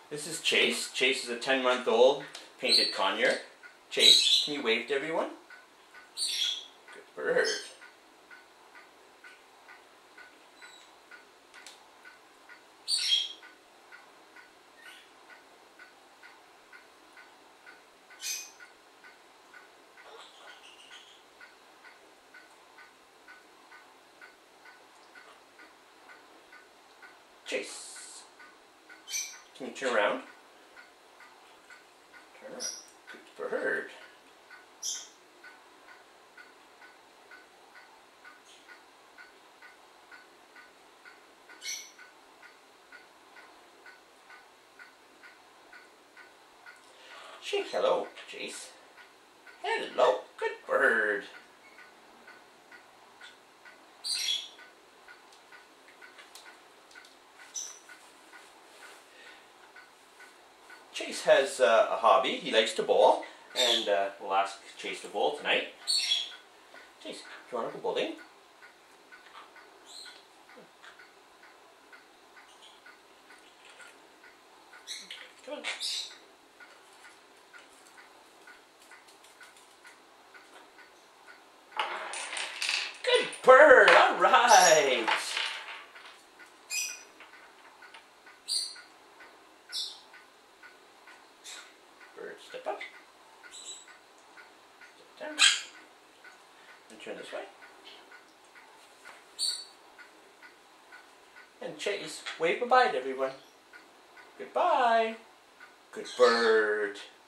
This is Chase. Chase is a 10-month-old painted conure. Chase, can you wave to everyone? Good bird. Chase, can you turn around? Turn around. Good bird. Say hello, Chase. Hello, good bird. Chase has a hobby. He likes to bowl, and we'll ask Chase to bowl tonight. Chase, do you want to go bowling? Come on. Good bird, all right. Bird, step up. Step down. And turn this way. And Chase, wave bye-bye to everyone. Goodbye. Good bird.